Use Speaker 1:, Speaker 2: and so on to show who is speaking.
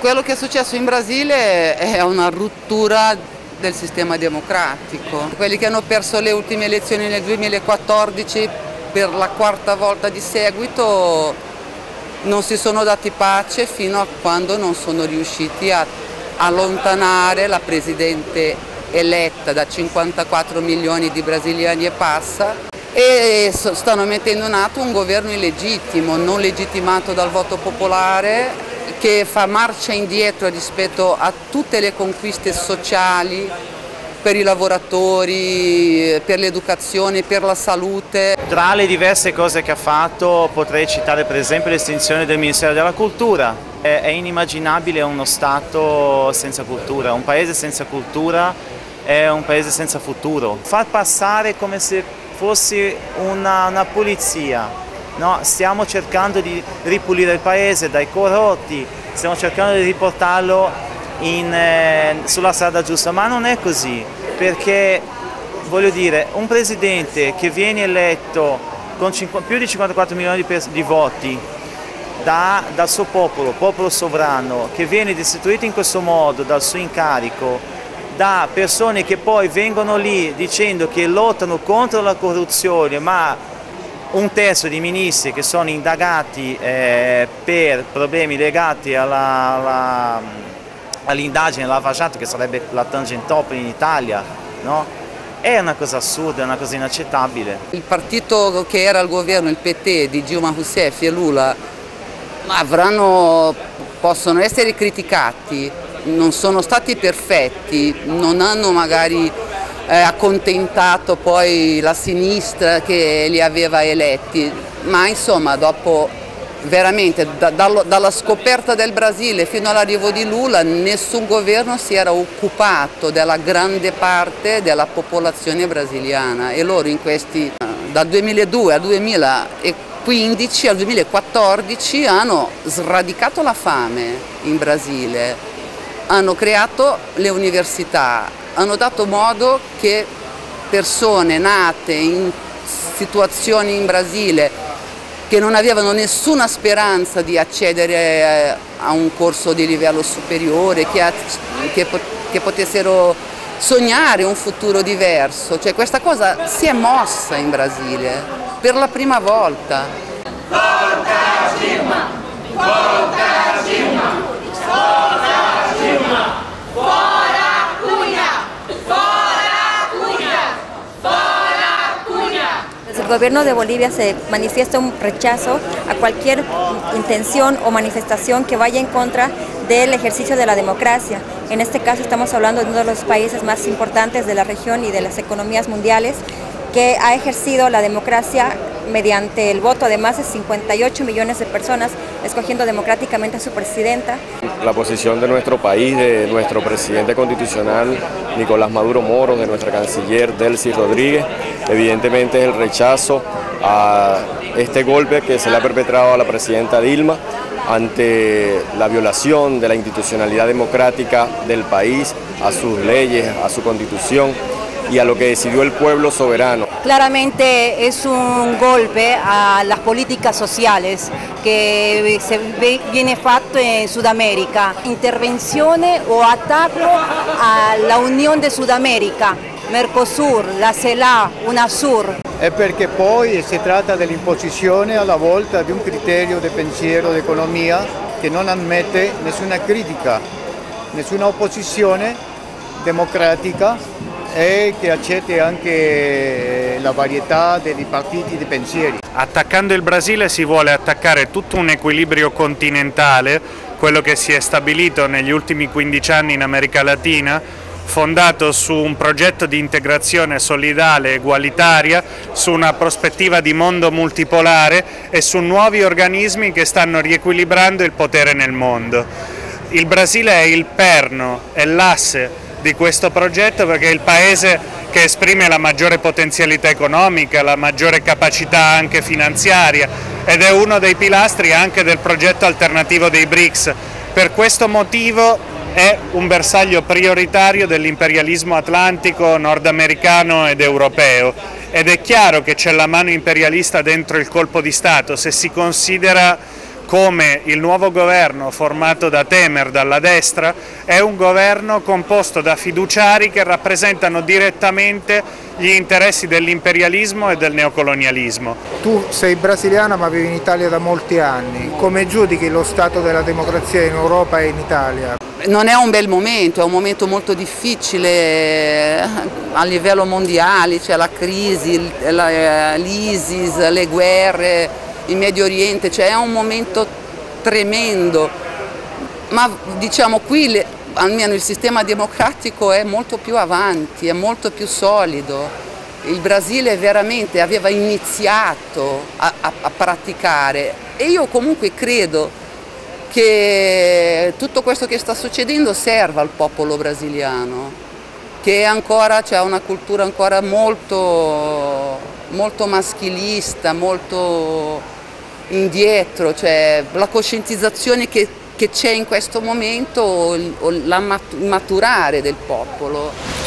Speaker 1: quello che è successo in Brasile è una rottura del sistema democratico. Quelli che hanno perso le ultime elezioni nel 2014 per la quarta volta di seguito non si sono dati pace fino a quando non sono riusciti a allontanare la presidente eletta da 54 milioni di brasiliani e passa, e stanno mettendo in atto un governo illegittimo, non legittimato dal voto popolare, che fa marcia indietro rispetto a tutte le conquiste sociali per i lavoratori, per l'educazione, per la salute.
Speaker 2: Tra le diverse cose che ha fatto potrei citare per esempio l'estinzione del Ministero della Cultura. È inimmaginabile uno Stato senza cultura, un paese senza cultura è un paese senza futuro. Far passare come se fosse una pulizia. No, stiamo cercando di ripulire il paese dai corrotti, stiamo cercando di riportarlo sulla strada giusta, ma non è così, perché voglio dire, un presidente che viene eletto con più di 54 milioni di voti dal suo popolo sovrano, che viene destituito in questo modo dal suo incarico, da persone che poi vengono lì dicendo che lottano contro la corruzione, ma un terzo di ministri che sono indagati per problemi legati all'indagine lavagiato, che sarebbe la Tangentopoli in Italia, no? È una cosa assurda, è una cosa inaccettabile.
Speaker 1: Il partito che era al governo, il PT di Dilma Rousseff e Lula, possono essere criticati, non sono stati perfetti, non hanno magari accontentato poi la sinistra che li aveva eletti, ma insomma dopo veramente dalla scoperta del Brasile fino all'arrivo di Lula nessun governo si era occupato della grande parte della popolazione brasiliana, e loro dal 2002 al 2015 al 2014 hanno sradicato la fame in Brasile, hanno creato le università, hanno dato modo che persone nate in situazioni in Brasile che non avevano nessuna speranza di accedere a un corso di livello superiore, che potessero sognare un futuro diverso. Cioè, questa cosa si è mossa in Brasile per la prima volta.
Speaker 3: Forza Dilma! Forza Dilma! Forza Dilma!
Speaker 4: El gobierno de Bolivia se manifiesta un rechazo a cualquier intención o manifestación que vaya en contra del ejercicio de la democracia. En este caso estamos hablando de uno de los países más importantes de la región y de las economías mundiales, que ha ejercido la democracia mediante el voto de más de 58 millones de personas, escogiendo democráticamente a su presidenta.
Speaker 5: La posición de nuestro país, de nuestro presidente constitucional Nicolás Maduro Moro, de nuestra canciller Delcy Rodríguez, evidentemente es el rechazo a este golpe que se le ha perpetrado a la presidenta Dilma ante la violación de la institucionalidad democrática del país, a sus leyes, a su constitución y a lo que decidió el pueblo soberano.
Speaker 6: Claramente es un golpe a las políticas sociales que viene fatto in Sudamerica, intervenzione o attacco alla Unione de Sudamerica, Mercosur, la CELAC, UNASUR.
Speaker 7: È perché poi si tratta dell'imposizione alla volta di un criterio di pensiero d'economia che non ammette nessuna critica, nessuna opposizione democratica, e che accetti anche la varietà dei partiti di pensieri.
Speaker 8: Attaccando il Brasile si vuole attaccare tutto un equilibrio continentale, quello che si è stabilito negli ultimi 15 anni in America Latina, fondato su un progetto di integrazione solidale e egualitaria, su una prospettiva di mondo multipolare e su nuovi organismi che stanno riequilibrando il potere nel mondo. Il Brasile è il perno, è l'asse di questo progetto, perché è il paese che esprime la maggiore potenzialità economica, la maggiore capacità anche finanziaria, ed è uno dei pilastri anche del progetto alternativo dei BRICS. Per questo motivo è un bersaglio prioritario dell'imperialismo atlantico, nordamericano ed europeo, ed è chiaro che c'è la mano imperialista dentro il colpo di Stato se si considera come il nuovo governo formato da Temer, dalla destra, è un governo composto da fiduciari che rappresentano direttamente gli interessi dell'imperialismo e del neocolonialismo.
Speaker 9: Tu sei brasiliana ma vivi in Italia da molti anni, come giudichi lo stato della democrazia in Europa e in Italia?
Speaker 1: Non è un bel momento, è un momento molto difficile a livello mondiale, c'è la crisi, l'ISIS, le guerre, in Medio Oriente, cioè è un momento tremendo, ma diciamo qui almeno il sistema democratico è molto più avanti, è molto più solido. Il Brasile veramente aveva iniziato a praticare e io comunque credo che tutto questo che sta succedendo serva al popolo brasiliano, che ancora c'è una cultura ancora molto maschilista, molto indietro, cioè la coscientizzazione che c'è in questo momento, il maturare del popolo.